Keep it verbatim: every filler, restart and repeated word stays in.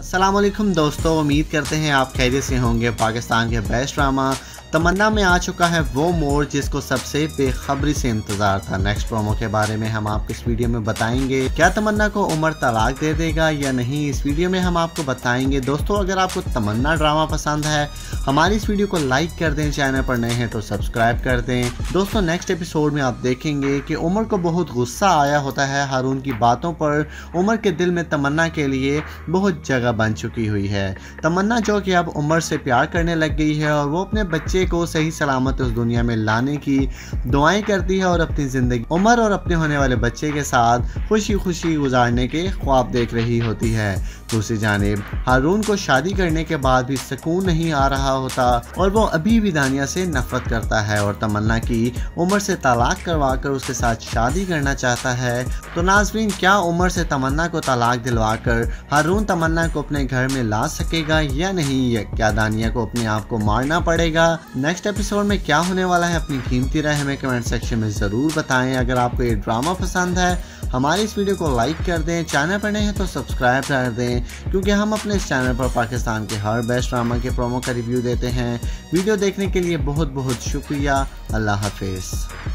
अस्सलाम वालेकुम दोस्तों, उम्मीद करते हैं आप खैरियत से होंगे। पाकिस्तान के बेस्ट ड्रामा तमन्ना में आ चुका है वो मोड़ जिसको सबसे बेखबरी से इंतज़ार था। नेक्स्ट प्रोमो के बारे में हम आपको इस वीडियो में बताएंगे। क्या तमन्ना को उमर तलाक दे देगा या नहीं, इस वीडियो में हम आपको बताएंगे। दोस्तों, अगर आपको तमन्ना ड्रामा पसंद है हमारी इस वीडियो को लाइक कर दें, चैनल पर नए हैं तो सब्सक्राइब कर दें। दोस्तों, नेक्स्ट एपिसोड में आप देखेंगे कि उमर को बहुत गुस्सा आया होता है हारून की बातों पर। उमर के दिल में तमन्ना के लिए बहुत जगह बन चुकी हुई है। तमन्ना जो कि अब उमर से प्यार करने लग गई है और वो अपने बच्चे को सही सलामत उस दुनिया में लाने की दुआएं करती है और अपनी ज़िंदगी उमर और अपने होने वाले बच्चे के साथ खुशी खुशी गुजारने के ख्वाब देख रही होती है। दूसरी जानिब हारून को शादी करने के बाद भी सुकून नहीं आ रहा होता और वो अभी भी दानिया से नफरत करता है और तमन्ना की उमर से तलाक करवा कर उसके साथ शादी करना चाहता है। तो नाज़रीन, क्या उमर से तमन्ना को तलाक दिलवा कर हारून तमन्ना को अपने घर में ला सकेगा या नहीं? क्या दानिया को अपने आप को मारना पड़ेगा? नेक्स्ट एपिसोड में क्या होने वाला है, अपनी कीमती राय हमें कमेंट सेक्शन में ज़रूर बताएं। अगर आपको ये ड्रामा पसंद है हमारी इस वीडियो को लाइक कर दें, चैनल पर नए हैं तो सब्सक्राइब कर दें, क्योंकि हम अपने इस चैनल पर पाकिस्तान के हर बेस्ट ड्रामा के प्रोमो का रिव्यू देते हैं। वीडियो देखने के लिए बहुत बहुत शुक्रिया। अल्लाह हाफिज़।